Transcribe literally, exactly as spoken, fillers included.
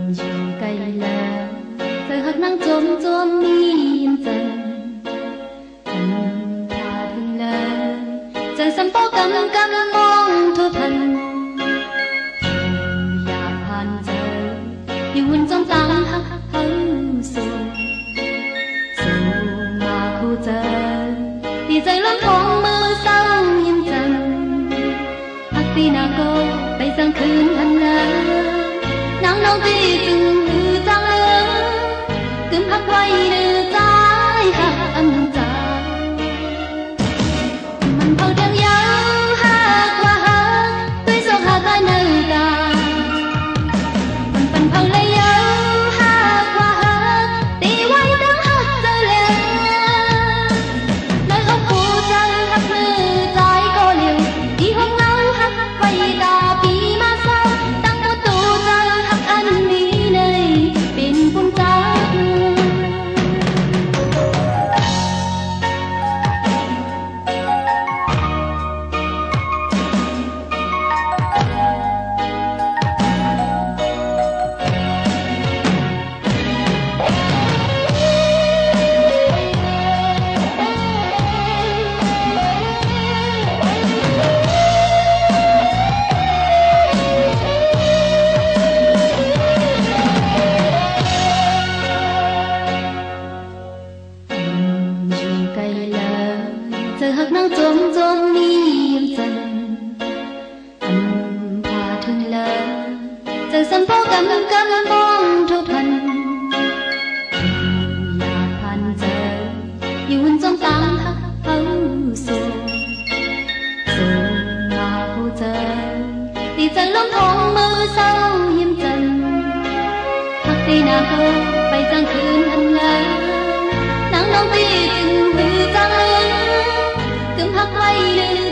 trường cây là giờ hắc nắng chôm chôm miên dần anh thà thương là giờ sắm phố cầm cầm mong thua thầnอยากผ่านเจออยู่หุ่นจมตังหักหังสู่สู่มาคู่เจอดีใจล้นท้องมือเศร้ายิ้มจันหักตีนาโกไปสังคืนทันแล้วnắng nóng thì từng từ trăng lớn cướm hắt quay từ trái hạt âm trà mình thâu trang giáo hát qua hát tuy gió hát ai nơi ta mình phần thâu lấy giáo hát qua hát đi quay đắng hát rơi lên nơi ốc phù trăng hát lư trái có liều đi hôm ngáo hát quay ta vì mà sao tăng một tù trăng anh đi này bên con ta giờ hắc nắng chôm chôm miên dần anh thà thương lỡ giờ sắm phố cầm cầm mong thâu thuầnอยากผ่านเจออยู่หุ่นจมตังหักเขาสู่สู่มาคู่เจอดีใจล้นท้องมือเศร้ายิ้มจันหักตีนาโกไปจังคืนทันแล้วnắng nóng thì từng từ trăng lớn cứng hắc quay